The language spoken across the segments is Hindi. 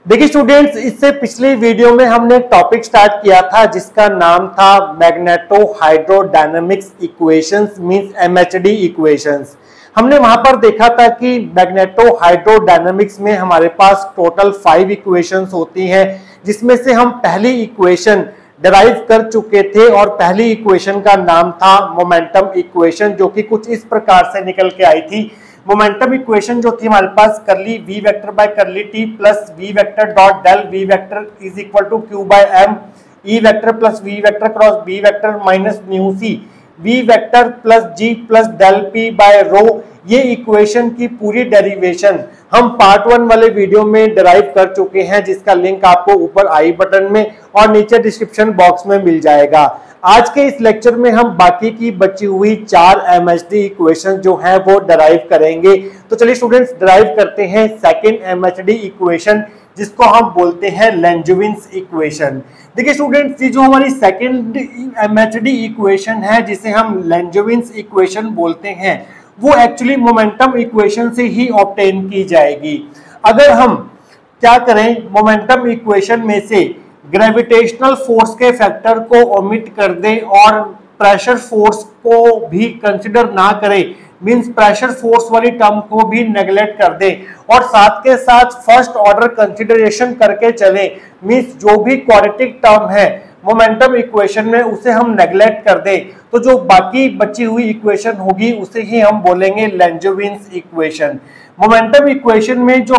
देखिए स्टूडेंट्स, इससे पिछली वीडियो में हमने एक टॉपिक स्टार्ट किया था जिसका नाम था magnetohydrodynamics equations means MHD equations. हमने वहां पर देखा था कि मैग्नेटो हाइड्रोडायनामिक्स में हमारे पास टोटल 5 इक्वेशंस होती हैं, जिसमें से हम पहली इक्वेशन डिराइव कर चुके थे और पहली इक्वेशन का नाम था मोमेंटम इक्वेशन, जो कि कुछ इस प्रकार से निकल के आई थी। मोमेंटम इक्वेशन जो थी हमारे पास curly v vector by curly t plus v vector dot del v vector is equal to q by m E vector plus v vector cross B vector minus nu c v vector plus g plus del p by rho. ये इक्वेशन की पूरी डेरिवेशन हम पार्ट 1 वाले वीडियो में डिराइव कर चुके हैं, जिसका लिंक आपको ऊपर आई बटन में और नीचे डिस्क्रिप्शन बॉक्स में मिल जाएगा। आज के इस लेक्चर में हम बाकी की बची हुई 4 एमएचडी इक्वेशन जो हैं वो डिराइव करेंगे। तो चलिए स्टूडेंट्स, डिराइव करते हैं सेकंड एमएचडी इक्वेशन, जिसको हम बोलते हैं लैंजविन्स इक्वेशन। देखिए स्टूडेंट्स, ये जो हमारी सेकंड एमएचडी इक्वेशन है जिसे हम लैंजविन्स इक्वेशन बोलते हैं, वो एक्चुअली मोमेंटम इक्वेशन से ही ऑब्टेन की जाएगी। अगर हम क्या करें, मोमेंटम इक्वेशन में से ग्रेविटेशनल फोर्स के फैक्टर को ओमिट कर दें और प्रेशर फोर्स को भी कंसिडर ना करें, मींस प्रेशर फोर्स वाली टर्म को भी नेग्लेक्ट कर दें और साथ के साथ फर्स्ट ऑर्डर कंसिडरेशन करके चलें, मींस जो भी क्वाड्रेटिक टर्म है मोमेंटम इक्वेशन में उसे हम नेग्लेक्ट कर दें, तो जो बाकी बची हुई इक्वेशन होगी उसे ही हम बोलेंगे लैंजविन्स इक्वेशन। मोमेंटम इक्वेशन में जो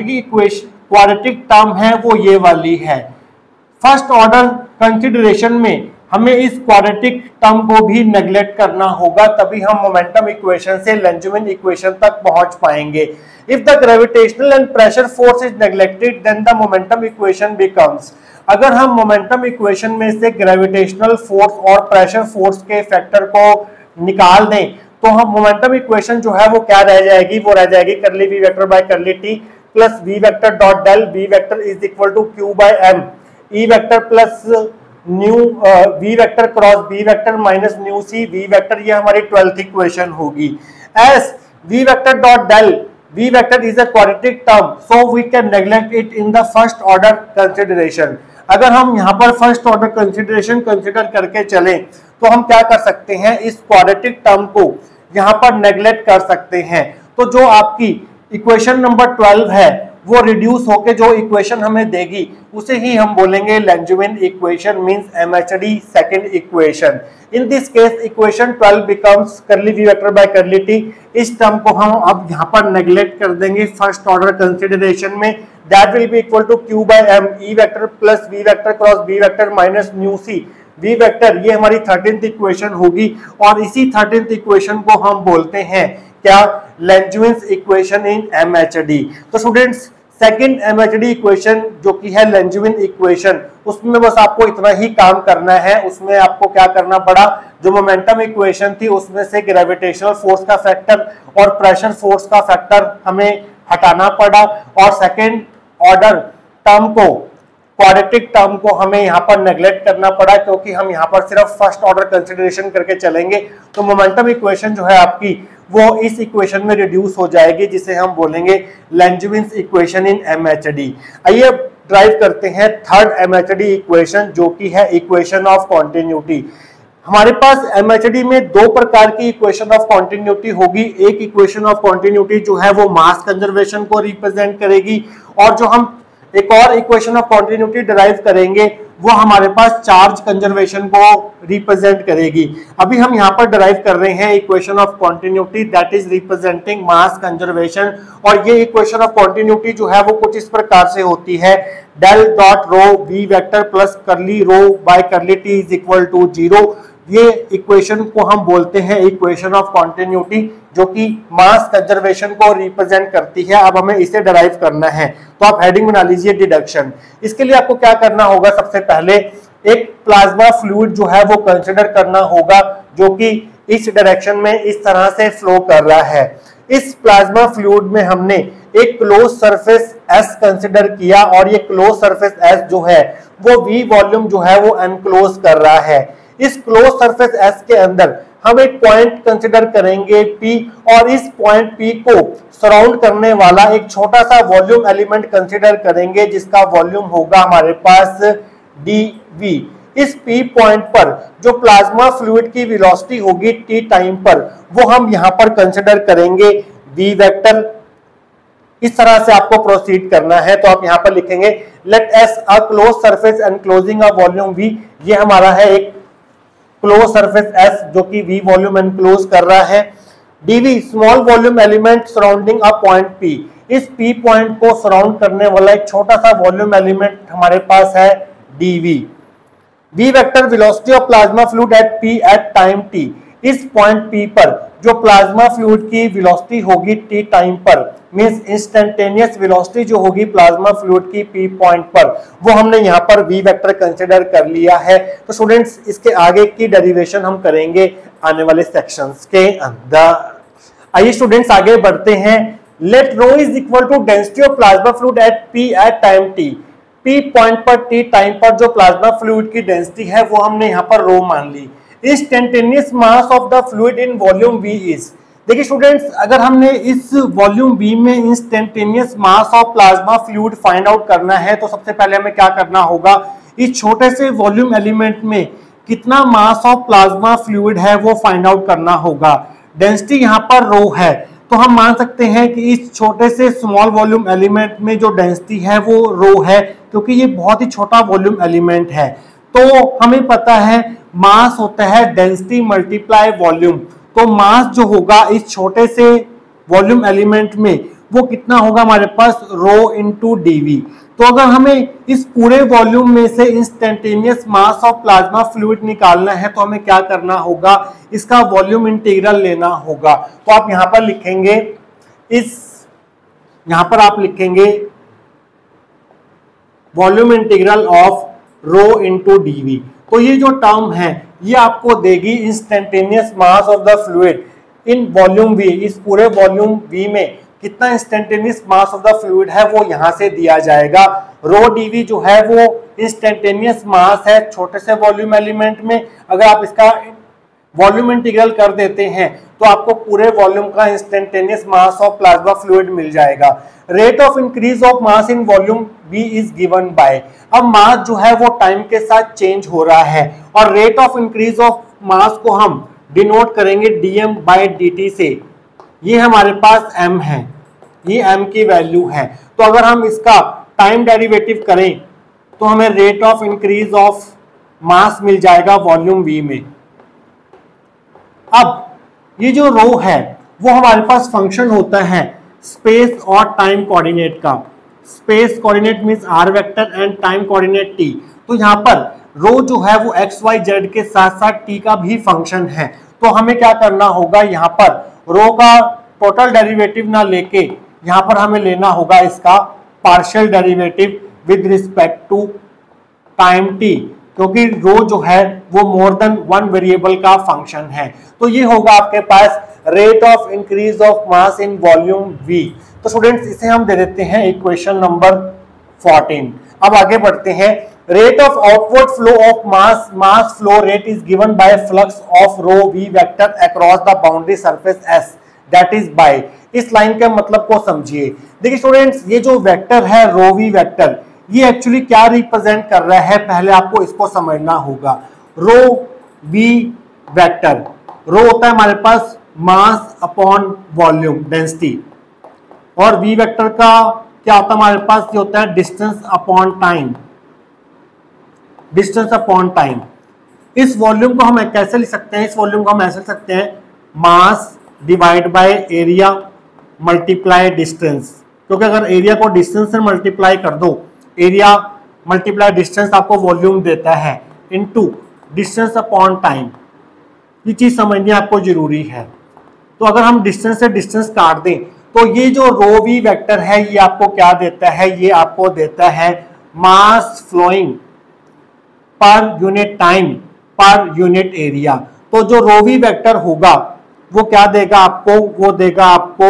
क्वाड्रेटिक टर्म है वो ये वाली है। फर्स्ट ऑर्डर कंसिडरेशन में हमें इस क्वाड्रेटिक टर्म को भी नेग्लेक्ट करना होगा, तभी हम मोमेंटम इक्वेशन से लैंजविन इक्वेशन तक पहुंच पाएंगे। If the gravitational and pressure force is neglected then the momentum equation becomes. अगर हम मोमेंटम इक्वेशन में से ग्रेविटेशनल फोर्स और प्रेशर फोर्स के फैक्टर को निकाल दें तो हम मोमेंटम इक्वेशन जो है वो क्या रह जाएगी, वो रह जाएगी curly v vector by curly t plus v vector dot del v vector is equal to q by m E vector plus nu v vector cross B vector minus nu c v vector. ये हमारी 12th इक्वेशन होगी। As v vector dot del v vector is a quadratic term so we can neglect it in the first order consideration. अगर हम यहाँ पर फर्स्ट ऑर्डर कंसिडरेशन कंसिडर करके चलें तो हम क्या कर सकते हैं, इस क्वाड्रेटिक टर्म को यहाँ पर नेग्लेक्ट कर सकते हैं। तो जो आपकी इक्वेशन नंबर 12 है वो रिड्यूस होके जो इक्वेशन हमें देगी उसे ही हम बोलेंगे Langevin equation means MHD second equation. In this case equation 12 becomes curly v vector by curly t. इस टर्म को हम अब यहाँ पर नेग्लेक्ट कर देंगे फर्स्ट ऑर्डर कंसिडरेशन में। That will be equal to q by m E vector plus v vector cross B vector minus nu c v vector. ये हमारी 13th इक्वेशन होगी और इसी 13th इक्वेशन को हम बोलते हैं क्या, लैंजविन्स इक्वेशन इन एमएचडी। तो स्टूडेंट्स, सेकंड एमएचडी इक्वेशन जो कि है लैंजविन इक्वेशन, उसमें बस आपको इतना ही काम करना है। उसमें आपको क्या करना पड़ा, जो मोमेंटम इक्वेशन थी उसमें से ग्रेविटेशनल फोर्स का फैक्टर और प्रेशर फोर्स का फैक्टर हमें हटाना पड़ा और सेकंड ऑर्डर टर्म को, क्वाड्रेटिक टर्म को हमें यहाँ पर नेग्लेक्ट करना पड़ा, क्योंकि हम यहाँ पर सिर्फ फर्स्ट ऑर्डर कंसिडरेशन करके चलेंगे। तो मोमेंटम इक्वेशन जो है आपकी वो इस इक्वेशन में रिड्यूस हो जाएगी, जिसे हम बोलेंगे लैंजविन्स इक्वेशन इन एमएचडी। आइए ड्राइव करते हैं थर्ड एमएचडी इक्वेशन, जो कि है इक्वेशन ऑफ कॉन्टिन्यूटी। हमारे पास एमएचडी में 2 प्रकार की इक्वेशन ऑफ कॉन्टिन्यूटी होगी। एक इक्वेशन ऑफ कॉन्टिन्यूटी जो है वो मास कंजर्वेशन को रिप्रेजेंट करेगी और जो हम एक और इक्वेशन ऑफ कॉन्टिन्यूटी डिराइव करेंगे वो हमारे पास चार्ज कंजर्वेशन को रिप्रेजेंट करेगी। अभी हम यहाँ पर डिराइव कर रहे हैं equation of continuity that is representing mass conservation. और ये इक्वेशन ऑफ कॉन्टिन्यूटी जो है वो कुछ इस प्रकार से होती है, del dot rho v vector plus curly rho by curly t is equal to 0। ये इक्वेशन को हम बोलते हैं इक्वेशन ऑफ कॉन्टिन्यूटी, जो कि मास कंजर्वेशन को रिप्रेजेंट करती है। अब हमें इसे डिराइव करना है, तो आप हेडिंग बना लीजिए डिडक्शन। इसके लिए आपको क्या करना होगा, सबसे पहले एक प्लाज्मा फ्लूइड जो है वो कंसिडर करना होगा, जो कि इस डायरेक्शन में इस तरह से फ्लो कर रहा है। इस प्लाज्मा फ्लूइड में हमने एक क्लोज सरफेस एस कंसिडर किया और ये क्लोज सरफेस एस जो है वो वी वॉल्यूम जो है वो एनक्लोज कर रहा है। इस क्लोज सरफेस एस के अंदर हम एक पॉइंट कंसिडर करेंगे P, और इस पॉइंट P को सराउंड करने वाला एक छोटा सा वॉल्यूम एलिमेंट कंसिडर करेंगे जिसका वॉल्यूम होगा हमारे पास dV। इस P पॉइंट पर जो प्लाज्मा फ्लूइड की वेलोसिटी होगी T टाइम पर, वो हम यहां पर कंसिडर करेंगे V वेक्टर। इस तरह से आपको प्रोसीड करना है, तो आप यहां पर लिखेंगे let S a close surface enclosing a volume V। ये हमारा है एक क्लोज सरफेस S जो कि V वॉल्यूम एनक्लोज कर रहा है। dV small volume element surrounding a point P। इस P पॉइंट को सराउंड करने वाला एक छोटा सा वॉल्यूम एलिमेंट हमारे पास है dV। V vector velocity of plasma fluid at P at time T। इस पॉइंट P पर जो प्लाज्मा फ्लूइड की वेलोसिटी होगी T टाइम पर, मींस इंस्टेंटेनियस वेलोसिटी जो होगी प्लाज्मा फ्लूइड की P पॉइंट पर, वो हमने यहाँ पर V वेक्टर कंसिडर कर लिया है। तो स्टूडेंट्स इसके आगे की डेरिवेशन हम करेंगे आने वाले सेक्शंस के अंदर। आइए स्टूडेंट्स आगे बढ़ते हैं। Let rho is equal to density of plasma fluid at P at time T। P point पर T टाइम पर जो प्लाज्मा फ्लूइड की डेंसिटी है वो हमने यहाँ पर रो मान ली। Instantaneous mass of the fluid in volume V is. देखिए स्टूडेंट्स, अगर हमने इस वॉल्यूम V में instantaneous mass of plasma fluid find out करना है, तो सबसे पहले हमें क्या करना होगा, इस छोटे से वॉल्यूम एलिमेंट में कितना मास ऑफ प्लाज्मा फ्लूइड है वो फाइंड आउट करना होगा। डेंसिटी यहाँ पर रो है, तो हम मान सकते हैं कि इस छोटे से स्मॉल वॉल्यूम एलिमेंट में जो डेंसिटी है वो रो है, क्योंकि ये बहुत ही छोटा वॉल्यूम एलिमेंट है। तो हमें पता है मास होता है डेंसिटी मल्टीप्लाई वॉल्यूम। तो मास जो होगा इस छोटे से वॉल्यूम एलिमेंट में वो कितना होगा हमारे पास, रो इंटू dV। तो अगर हमें इस पूरे वॉल्यूम में से instantaneous mass of plasma fluid निकालना है, तो हमें क्या करना होगा, इसका वॉल्यूम इंटीग्रल लेना होगा। तो आप यहां पर लिखेंगे आप लिखेंगे volume integral of rho into dV। तो ये जो टर्म है ये आपको देगी instantaneous mass of the fluid in volume V। इस पूरे वॉल्यूम V में कितना instantaneous mass of the fluid है वो यहां से दिया जाएगा। रो dV जो है वो इंस्टेंटेनियस मास है छोटे से वॉल्यूम एलिमेंट में। अगर आप इसका वॉल्यूम इंटीग्रल कर देते हैं तो आपको पूरे वॉल्यूम का instantaneous mass of plasma fluid मिल जाएगा। Rate of increase of mass in volume V is given by. अब मास जो है वो टाइम के साथ चेंज हो रहा है, और rate of increase of mass को हम डिनोट करेंगे dm बाय dt से। ये हमारे पास m है, ये m की वैल्यू है। तो अगर हम इसका टाइम डेरिवेटिव करें तो हमें rate of increase of mass मिल जाएगा वॉल्यूम V में। अब ये जो रो है वो हमारे पास फंक्शन होता है स्पेस और टाइम कोऑर्डिनेट का। Space coordinate means r vector and time coordinate t। तो यहाँ पर रो जो है वो x y z के साथ साथ t का भी फंक्शन है। तो हमें क्या करना होगा, यहाँ पर रो का टोटल डेरिवेटिव ना लेके यहाँ पर हमें लेना होगा इसका partial derivative with respect to time t, क्योंकि रो जो है वो मोर देन वन वेरिएबल का फंक्शन है। तो ये होगा आपके पास rate of increase of mass in volume V। तो स्टूडेंट्स इसे हम दे देते हैं इक्वेशन नंबर 14। अब आगे बढ़ते हैं। Rate of outward flow of mass flow rate is given by flux of rho V vector across the boundary surface S, that is by. इस लाइन के मतलब को समझिए। देखिए स्टूडेंट्स, ये जो वेक्टर है रो V वेक्टर, ये एक्चुअली क्या रिप्रेजेंट कर रहा है, पहले आपको इसको समझना होगा। रो V वेक्टर, रो होता है हमारे पास मास अपॉन वॉल्यूम डेंसिटी, और V वेक्टर का क्या होता है हमारे पास, ये होता है distance upon time. Distance upon time. इस वॉल्यूम को हम कैसे लिख सकते हैं, इस वॉल्यूम को हम ऐसे लिख सकते हैं mass divide by area multiply distance. क्योंकि अगर एरिया को डिस्टेंस से मल्टीप्लाई कर दो, एरिया मल्टीप्लाई डिस्टेंस आपको वॉल्यूम देता है, इनटू डिस्टेंस अपॉन टाइम। ये चीज समझनी आपको जरूरी है। तो अगर हम डिस्टेंस से डिस्टेंस काट दें तो ये जो रो V वेक्टर है ये आपको क्या देता है, ये आपको देता है mass flowing per unit time per unit area. तो जो रो V वेक्टर होगा वो क्या देगा आपको, वो देगा आपको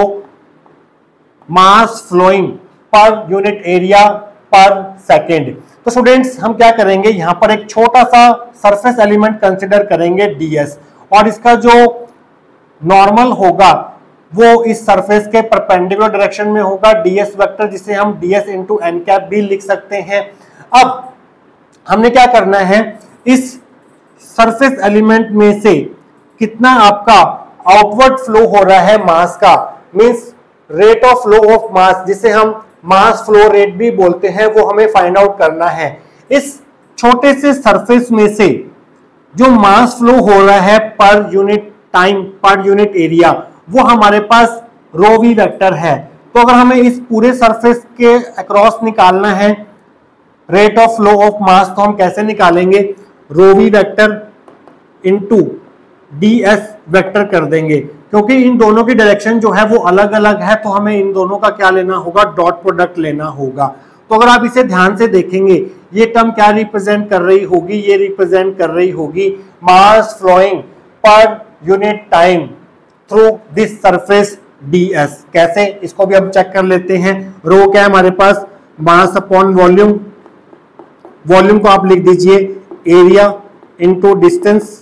mass flowing per unit area per second. तो स्टूडेंट्स हम क्या करेंगे, यहां पर एक छोटा सा सरफेस एलिमेंट कंसिडर करेंगे ds, और इसका जो नॉर्मल होगा वो इस सरफेस के परपेंडिकुलर डायरेक्शन में होगा, ds वेक्टर, जिसे हम ds इंटू एन कैप भी लिख सकते हैं। अब हमने क्या करना है, इस सरफेस एलिमेंट में से कितना आपका आउटवर्ड फ्लो हो रहा है मास का, means rate of flow of mass, जिसे हम मास फ्लो रेट भी बोलते हैं, वो हमें फाइंड आउट करना है। इस छोटे से सरफेस में से जो मास फ्लो हो रहा है per unit time, per unit area, वो हमारे पास रो वी वेक्टर है। तो अगर हमें इस पूरे सरफेस के अक्रॉस निकालना है rate of flow of mass, तो हम कैसे निकालेंगे, rho v vector into ds vector कर देंगे, क्योंकि इन दोनों की डायरेक्शन जो है वो अलग अलग है, तो हमें इन दोनों का क्या लेना होगा, डॉट प्रोडक्ट लेना होगा। तो अगर आप इसे ध्यान से देखेंगे, ये टर्म क्या रिप्रेजेंट कर रही होगी, ये रिप्रेजेंट कर रही होगी mass flowing per unit time through this surface ds। कैसे, इसको भी हम चेक कर लेते हैं। रो क्या है हमारे पास, मास अपॉन वॉल्यूम, वॉल्यूम को आप लिख दीजिए area into distance,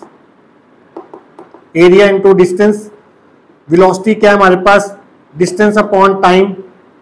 area into distance. Velocity क्या है हमारे पास, डिस्टेंस अपॉन टाइम,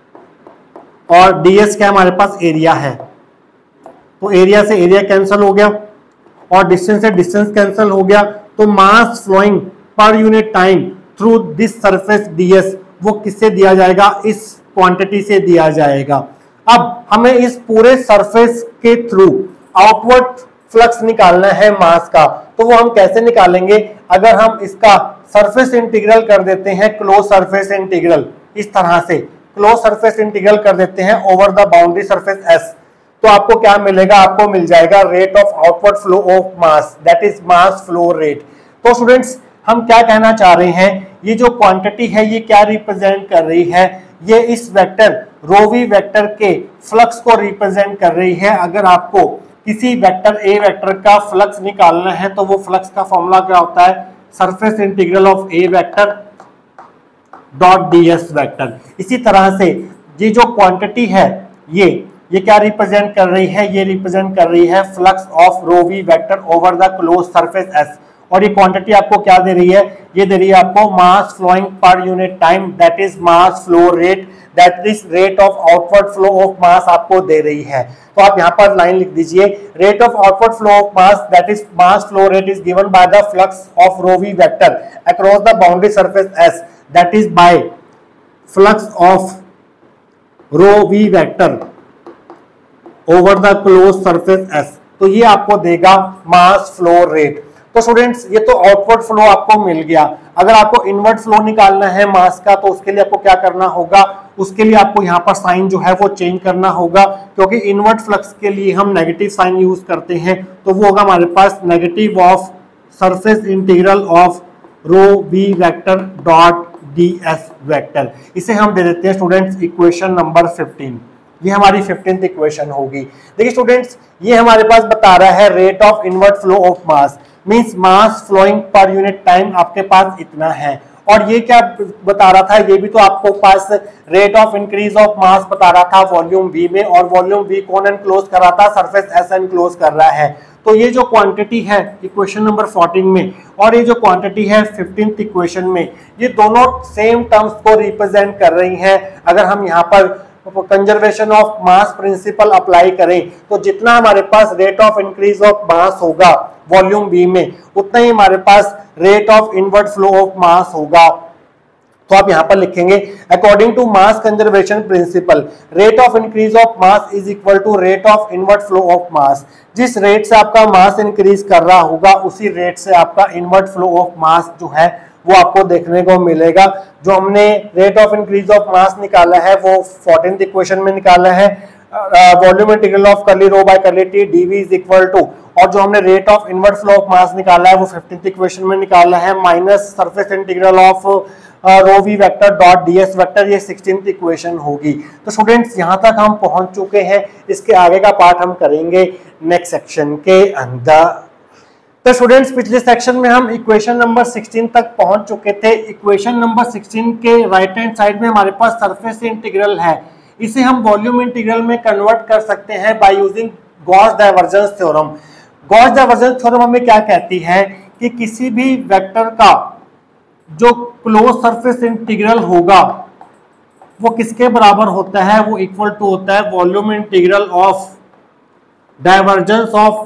और ds क्या हमारे पास, एरिया है। तो एरिया से एरिया कैंसिल हो गया और डिस्टेंस से डिस्टेंस कैंसिल हो गया, तो mass flowing per unit time through this surface ds वो किससे दिया जाएगा, इस क्वांटिटी से दिया जाएगा। अब हमें इस पूरे सरफेस के थ्रू आउटवर्ड फ्लक्स निकालना है मास का, तो वो हम कैसे निकालेंगे, अगर हम इसका सरफेस इंटीग्रल कर देते हैं, क्लोज सरफेस इंटीग्रल, इस तरह से क्लोज सरफेस इंटीग्रल कर देते हैं over the boundary surface S, तो आपको क्या मिलेगा, आपको मिल जाएगा rate of outward flow of mass, that is mass flow rate. तो स्टूडेंट्स हम क्या कहना चाह रहे हैं, ये जो क्वांटिटी है ये क्या रिप्रेजेंट कर रही है, ये इस वेक्टर रो वी वेक्टर के फ्लक्स को रिप्रेजेंट कर रही है। अगर आपको किसी वेक्टर ए वेक्टर का फ्लक्स निकालना है तो वो फ्लक्स का फॉर्मूला क्या होता है, surface integral of A vector dot ds vector. इसी तरह से ये जो क्वांटिटी है ये क्या रिप्रेजेंट कर रही है, ये रिप्रेजेंट कर रही है flux of rho v vector over the close surface S। और ये क्वांटिटी आपको क्या दे रही है, ये दे रही है आपको mass flowing per unit time, that is mass flow rate, that is rate of outward flow of mass आपको दे रही है। तो आप यहाँ पर लाइन लिख दीजिए, rate of outward flow of mass that is mass flow rate is given by the flux of rho v vector across the boundary surface S, that is by flux of rho v vector over the close surface S। तो ये आपको देगा मास फ्लो रेट। तो स्टूडेंट्स ये तो आउटवर्ड फ्लो आपको मिल गया। अगर आपको इनवर्ट फ्लो निकालना है मास का, तो उसके लिए आपको क्या करना होगा, उसके लिए आपको यहाँ पर साइन जो है वो चेंज करना होगा, क्योंकि इनवर्ट फ्लक्स के लिए हम नेगेटिव साइन यूज करते हैं, तो वो होगा हमारे पास negative of surface integral of rho v vector dot ds vector. इसे हम दे देते हैं स्टूडेंट्स इक्वेशन नंबर 15। ये हमारी 15th इक्वेशन होगी। देखिए स्टूडेंट्स ये हमारे पास बता रहा है rate of inward flow of mass, means mass flowing per unit time आपके पास इतना है। और ये क्या बता रहा था, ये भी तो आपको पास rate of increase of mass बता रहा था वॉल्यूम V में, और वॉल्यूम V कौन एनक्लोज कर रहा था, सरफेस S एनक्लोज कर रहा है। तो ये जो क्वांटिटी है इक्वेशन नंबर 14 में और ये जो क्वांटिटी है 15th इक्वेशन में, ये दोनों सेम टर्म्स को रिप्रेजेंट कर रही हैं। अगर हम यहाँ पर conservation of mass principle apply करें, तो जितना हमारे पास rate of increase of mass होगा वॉल्यूम V में, उतना ही हमारे पास rate of inward flow of mass होगा। तो आप यहां पर लिखेंगे according to mass conservation principle, rate of increase of mass is equal to rate of inward flow of mass. जिस रेट से आपका मास इंक्रीज कर रहा होगा, उसी रेट से आपका इनवर्ट फ्लो ऑफ मास जो है वो आपको देखने को मिलेगा। जो हमने rate of increase of mass निकाला है वो 14th इक्वेशन में निकाला है, volume integral of curly rho by curly t dv is equal to, और जो हमने rate of inward flow of mass निकाला है वो 15th इक्वेशन में निकाला है, minus surface integral of rho v vector dot ds vector, ये 16th इक्वेशन होगी। तो स्टूडेंट्स यहां तक हम पहुंच चुके हैं, इसके आगे का पार्ट हम करेंगे नेक्स्ट सेक्शन के अंदर। तो स्टूडेंट्स पिछले सेक्शन में हम इक्वेशन नंबर 16 तक पहुंच चुके थे। इक्वेशन नंबर 16 के राइट हैंड साइड में हमारे पास सरफेस इंटीग्रल है, इसे हम वॉल्यूम इंटीग्रल में कन्वर्ट कर सकते हैं by using Gauss divergence theorem. Gauss divergence theorem हमें क्या कहती है कि किसी भी वेक्टर का जो क्लोज सरफेस इंटीग्रल होगा वो किसके बराबर होता है, वो इक्वल टू होता है volume integral of divergence of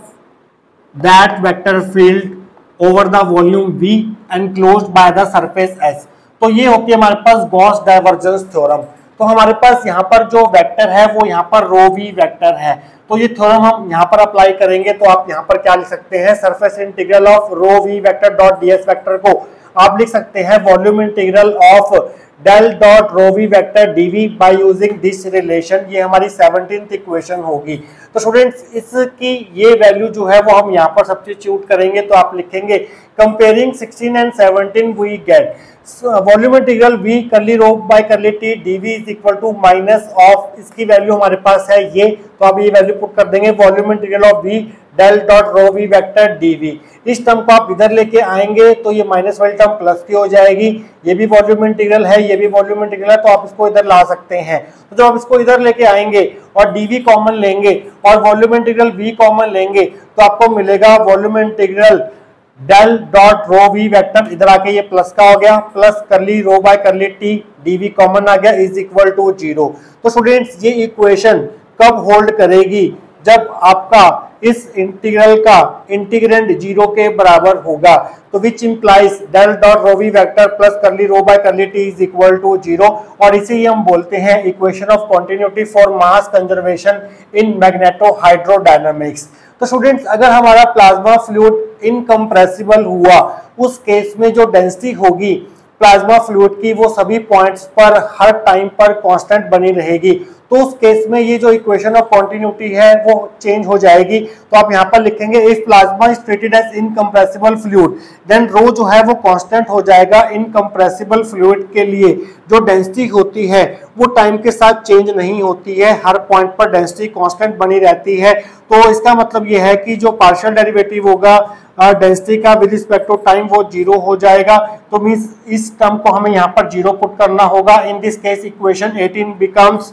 that vector field over the volume V enclosed by the surface S। तो ये होती है हमारे पास गॉस डाइवर्जेंस थ्योरम। तो हमारे पास यहाँ पर जो वेक्टर है वो यहाँ पर रो V वेक्टर है, तो ये थ्योरम हम यहाँ पर अप्लाई करेंगे। तो आप यहाँ पर क्या लिख सकते हैं, surface integral of rho V vector dot ds vector को आप लिख सकते हैं volume integral of del dot rho V vector dv by using this relation. ये हमारी 17th इक्वेशन होगी। तो स्टूडेंट्स इसकी ये वैल्यू जो है वो हम यहाँ पर सब्स्टिट्यूट करेंगे। तो आप लिखेंगे comparing 16 and 17 we get volume integral v curly rho by curly t dv is equal to minus of, इसकी वैल्यू हमारे पास है ये, तो आप ये वैल्यू पुट कर देंगे volume integral of v del dot rho v vector dv। इस टर्म को आप इधर लेके आएंगे तो ये माइनस वाली टर्म प्लस की हो जाएगी, ये भी वॉल्यूम इंटीग्रल है, ये भी वॉल्यूम इंटीग्रल है, तो आप इसको इधर ला सकते हैं। तो जब आप इसको इधर लेके आएंगे और dv कॉमन लेंगे और वॉल्यूम इंटीग्रल v कॉमन लेंगे तो आपको मिलेगा volume integral del dot rho v vector, इधर आके ये प्लस का हो गया, plus curly rho by curly t dv common आ गया इज इक्वल टू 0। तो स्टूडेंट्स ये इक्वेशन कब होल्ड करेगी, जब आपका इस इंटीग्रल का इंटीग्रेंड 0 के बराबर होगा। तो which implies del dot rho v vector plus curly rho by curly t is equal to 0, और इसे ही हम बोलते हैं equation of continuity for mass conservation in magneto hydrodynamics. तो स्टूडेंट्स अगर हमारा प्लाज्मा फ्लूइड इनकम्प्रेसिबल हुआ, उस केस में जो डेंसिटी होगी प्लाज्मा फ्लूइड की वो सभी पॉइंट्स पर हर टाइम पर कांस्टेंट बनी रहेगी। तो उस केस में ये जो इक्वेशन ऑफ कॉन्टिन्यूटी है वो चेंज हो जाएगी। तो आप यहाँ पर लिखेंगे if plasma is treated as incompressible fluid then rho जो है वो कांस्टेंट हो जाएगा। इनकम्प्रेसिबल फ्लूइड के लिए जो डेंसिटी होती है वो टाइम के साथ चेंज नहीं होती है, हर पॉइंट पर डेंसिटी कांस्टेंट बनी रहती है। तो इसका मतलब ये है कि जो पार्शियल डेरिवेटिव होगा डेंसिटी का विद रिस्पेक्ट टू टाइम वो 0 हो जाएगा। तो मींस इस टर्म को हमें यहाँ पर 0 पुट करना होगा। In this case equation 18 becomes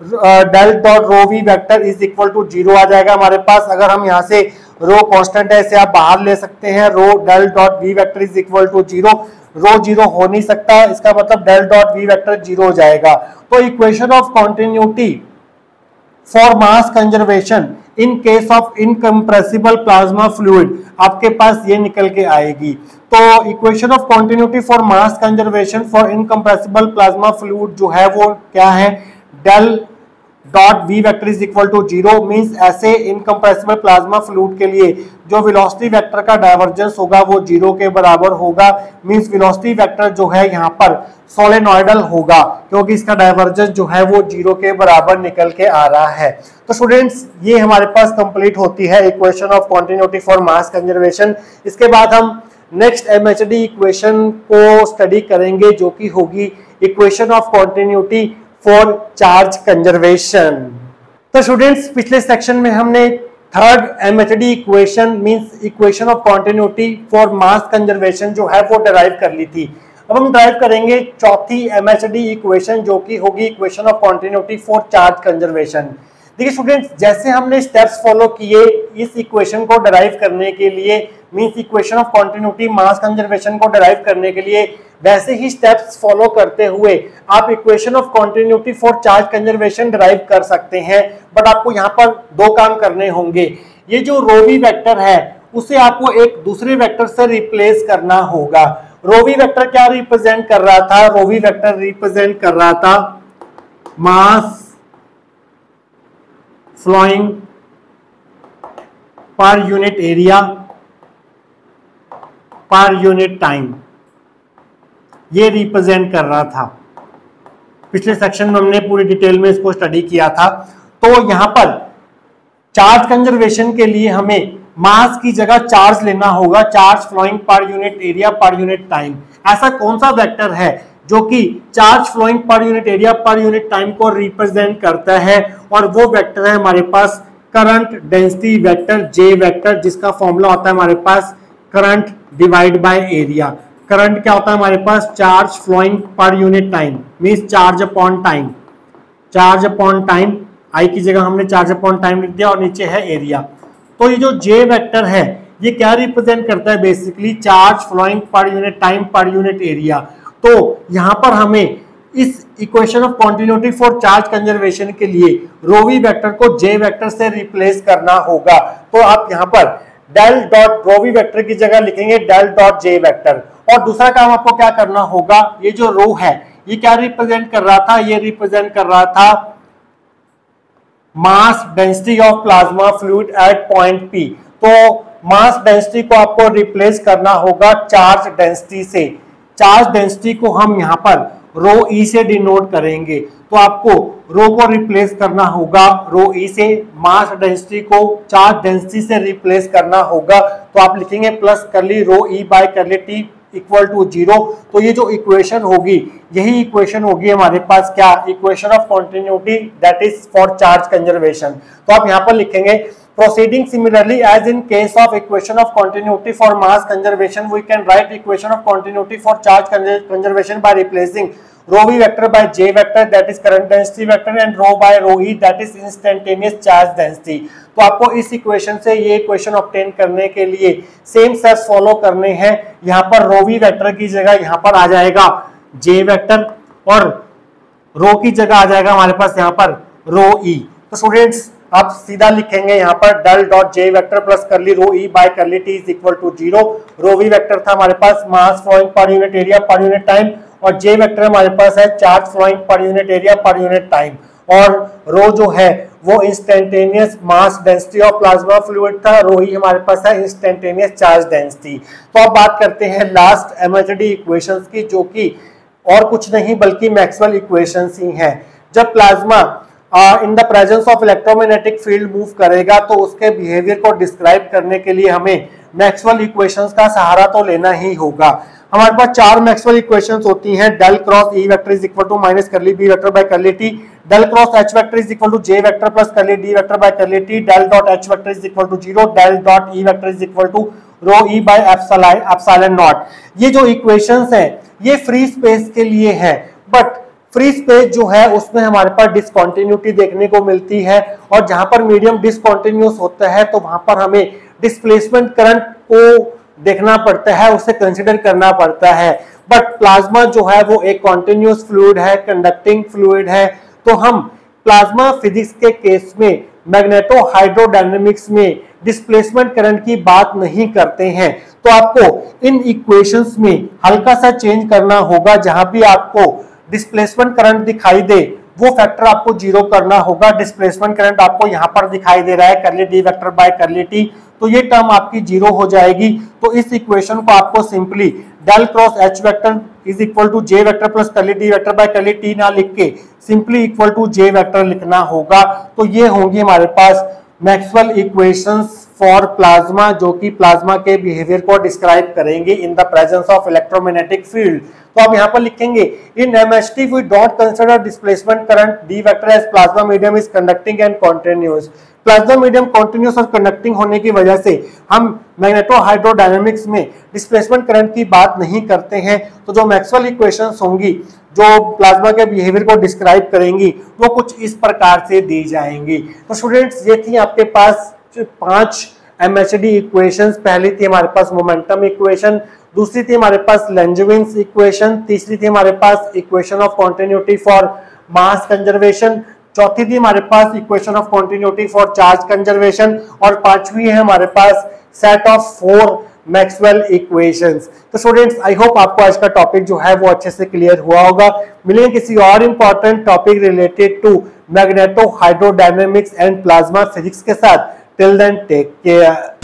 del dot rho v vector is equal to 0 आ जाएगा हमारे पास। अगर हम यहाँ से रो कांस्टेंट है इसे आप बाहर ले सकते हैं, rho del dot v vector is equal to 0, rho 0 हो नहीं सकता, इसका मतलब डेल डॉट v वेक्टर 0 हो जाएगा। तो equation of continuity for mass conservation in case of incompressible plasma fluid आपके पास ये निकल के आएगी। तो equation of continuity for mass conservation for incompressible plasma fluid जो है वो क्या है, del dot v vector is equal to 0 means ऐसे इनकम्प्रेसिबल प्लाज्मा फ्लूइड के लिए जो वेलोसिटी वेक्टर का डाइवर्जेंस होगा वो 0 के बराबर होगा। मींस वेलोसिटी वेक्टर जो है यहाँ पर सोलेनॉइडल होगा क्योंकि इसका डाइवर्जेंस जो है वो 0 के बराबर निकल के आ रहा है। तो स्टूडेंट्स ये हमारे पास कंप्लीट होती है equation of continuity for mass conservation. इसके बाद हम नेक्स्ट MHD इक्वेशन को स्टडी करेंगे जो कि होगी equation of continuity for charge conservation. तो स्टूडेंट्स पिछले सेक्शन में हमने third MHD equation means equation of continuity for mass conservation जो है वो डिराइव कर ली थी। अब हम डिराइव करेंगे चौथी MHD इक्वेशन जो कि होगी equation of continuity for charge conservation. देखिए स्टूडेंट्स जैसे हमने स्टेप्स फॉलो किए इस इक्वेशन को डिराइव करने के लिए means equation of continuity mass conservation को डिराइव करने के लिए, वैसे ही स्टेप्स फॉलो करते हुए आप equation of continuity for charge conservation derive कर सकते हैं। बट आपको यहाँ पर दो काम करने होंगे। ये जो रो v वेक्टर है उसे आपको एक दूसरे वेक्टर से रिप्लेस करना होगा। रो v वेक्टर क्या रिप्रेजेंट कर रहा था, रो v वेक्टर रिप्रेजेंट कर रहा था mass flowing per unit area per unit time, ये रिप्रेजेंट कर रहा था। पिछले सेक्शन में हमने पूरी डिटेल में इसको स्टडी किया था। तो यहां पर चार्ज कंजर्वेशन के लिए हमें मास की जगह चार्ज लेना होगा, charge flowing per unit area per unit time. ऐसा कौन सा वेक्टर है जो कि charge flowing per unit area per unit time को रिप्रेजेंट करता है, और वो वेक्टर है हमारे पास current density vector J vector, जिसका फॉर्मूला होता है हमारे पास current divide by area. Current क्या होता है हमारे पास, charge flowing per unit time means charge upon time, charge upon time, आई की जगह हमने चार्ज अपॉन टाइम लिख दिया और नीचे है एरिया। तो ये जो J वेक्टर है ये क्या रिप्रेजेंट करता है? Basically charge flowing per unit time per unit area. तो यहां पर हमें इस equation of continuity for charge conservation के लिए रो वी वेक्टर को जे वेक्टर से रिप्लेस करना होगा। तो आप यहां पर del dot rho v vector की जगह लिखेंगे डेल डॉट जे वेक्टर। और दूसरा काम आपको क्या करना होगा, ये जो रो है ये क्या रिप्रेजेंट कर रहा था? ये रिप्रेजेंट कर रहा था mass density of plasma fluid at point P. तो मास डेंसिटी को आपको रिप्लेस करना होगा चार्ज डेंसिटी से। चार्ज डेंसिटी को हम यहां पर रो ई से डिनोट करेंगे। तो आपको रो को रिप्लेस करना होगा रो ई से, मास डेंसिटी को चार्ज डेंसिटी से रिप्लेस करना होगा। तो आप लिखेंगे plus curly rho e by curly t equal to 0। तो ये जो इक्वेशन होगी यही इक्वेशन होगी हमारे पास क्या? Equation of continuity that is for charge conservation. तो आप यहां पर लिखेंगे proceeding similarly as in case of equation of continuity for mass conservation, we can write equation of continuity for charge conservation by replacing rho v vector by j vector that is current density vector and rho by rho e that is instantaneous charge density। तो आपको इस इक्वेशन से ये इक्वेशन ऑब्टेन करने के लिए सेम स्टेप्स फॉलो करने हैं। यहाँ पर रो वी वेक्टर की जगह यहाँ पर आ जाएगा j वेक्टर और रो की जगह आ जाएगा हमारे पास यहाँ पर रो e। तो स्टूडेंट्स आप सीधा लिखेंगे यहाँ पर del dot J vector plus curly rho e by curly t is equal to 0। Rho v vector था हमारे पास mass flowing per unit area per unit time और जे वेक्टर हमारे पास है charge flowing per unit area per unit time और रो जो है वो instantaneous mass density of plasma fluid था, रो ई हमारे पास है इंस्टेंटेनियस चार्ज डेंसिटी। तो अब बात करते हैं लास्ट एमएचडी इक्वेशंस की, जो कि और कुछ नहीं बल्कि मैक्सवेल इक्वेशंस ही हैं। जब plasma in the presence of electromagnetic field move करेगा तो उसके बिहेवियर को डिस्क्राइब करने के लिए हमें मैक्सवेल इक्वेशंस का सहारा तो लेना ही होगा। हमारे पास 4 मैक्सवेल इक्वेशंस होती हैं। Del cross E vector is equal to minus curly B vector by curly t, del cross H vector is equal to J vector plus curly D vector by curly t, del dot H vector is equal to 0, del dot E vector is equal to rho e by epsilon naught. ये जो इक्वेशंस हैं ये फ्री स्पेस के लिए है, बट फ्री स्पेस जो है उसमें हमारे पास डिसकंटिन्यूटी देखने को मिलती है और जहां पर मीडियम डिसकंटिन्यूअस होता है तो वहां पर हमें डिस्प्लेसमेंट करंट को देखना पड़ता है, उसे कंसीडर करना पड़ता है। बट प्लाज्मा जो है वो एक कॉन्टिन्यूअस फ्लूइड है, कंडक्टिंग फ्लूइड है। तो हम प्लाज्मा फिजिक्स के केस में मैग्नेटो हाइड्रोडायनेमिक्स में डिस्प्लेसमेंट करंट की बात नहीं करते हैं। तो आपको इन इक्वेशंस में हल्का सा चेंज करना होगा। जहां भी आपको डिस्प्लेसमेंट करंट दिखाई दे वो फैक्टर आपको 0 करना होगा। डिस्प्लेसमेंट करंट आपको यहां पर दिखाई दे रहा है curly D vector by curly t, तो ये टर्म आपकी 0 हो जाएगी। तो इस इक्वेशन को आपको simply del cross H vector is equal to J vector plus curly D vector by curly t ना लिख के simply equal to J vector लिखना होगा। तो ये होंगी हमारे पास मैक्सवेल इक्वेशंस फॉर प्लाज्मा, जो कि प्लाज्मा के बिहेवियर को डिस्क्राइब करेंगे in the presence of electromagnetic field. तो आप यहां पर लिखेंगे in MHT we don't consider displacement current D vector as plasma medium is conducting and continuous. Plasma medium continuous और कंडक्टिंग होने की वजह से हम मैग्नेटो हाइड्रोडायनेमिक्स में डिस्प्लेसमेंट करंट की बात नहीं करते हैं। तो जो मैक्सवेल इक्वेशंस होंगी जो प्लाज्मा के बिहेवियर को डिस्क्राइब करेंगी वो कुछ इस प्रकार से दी जाएंगी। तो स्टूडेंट्स ये थी आपके पास 5 एमएचडी इक्वेशंस। पहली थी हमारे पास मोमेंटम इक्वेशन, दूसरी थी हमारे पास लेंजविन्स इक्वेशन, तीसरी थी हमारे पास equation of continuity for mass conservation, चौथी थी हमारे पास equation of continuity for charge conservation और पांचवी है हमारे पास सेट ऑफ 4 मैक्सवेल इक्वेशंस। तो स्टूडेंट्स आई होप आपको आज का टॉपिक जो है वो अच्छे से क्लियर हुआ होगा। मिलेंगे किसी और important topic related to magnetohydrodynamics and plasma physics के साथ। Till then take care.